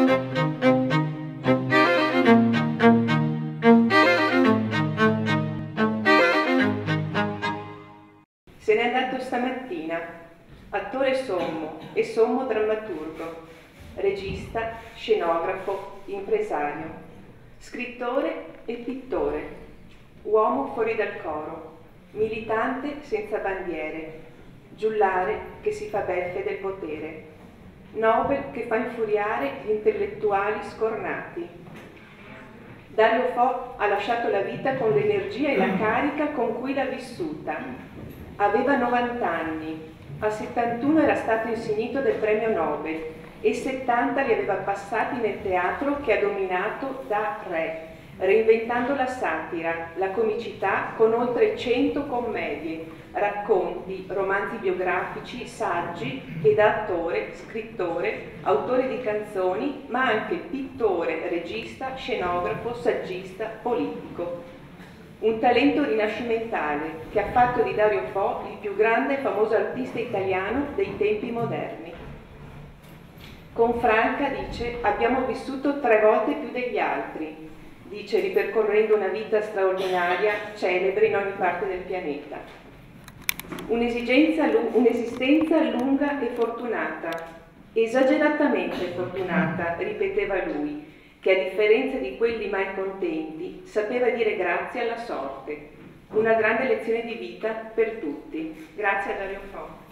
Se n'è andato stamattina, attore sommo e sommo drammaturgo, regista, scenografo, impresario, scrittore e pittore, uomo fuori dal coro, militante senza bandiere, giullare che si fa beffe del potere, Nobel che fa infuriare gli intellettuali scornati. Dario Fo ha lasciato la vita con l'energia e la carica con cui l'ha vissuta. Aveva 90 anni, a 71 era stato insignito del premio Nobel e 70 li aveva passati nel teatro che ha dominato da re, reinventando la satira, la comicità con oltre 100 commedie, racconti, romanzi biografici, saggi e da attore, scrittore, autore di canzoni, ma anche pittore, regista, scenografo, saggista, politico. Un talento rinascimentale che ha fatto di Dario Fo il più grande e famoso artista italiano dei tempi moderni. Con Franca, dice, abbiamo vissuto 3 volte più degli altri, dice ripercorrendo una vita straordinaria, celebre in ogni parte del pianeta. Un'esistenza lunga e fortunata, esageratamente fortunata, ripeteva lui, che a differenza di quelli mai contenti sapeva dire grazie alla sorte. Una grande lezione di vita per tutti. Grazie a Dario Fo.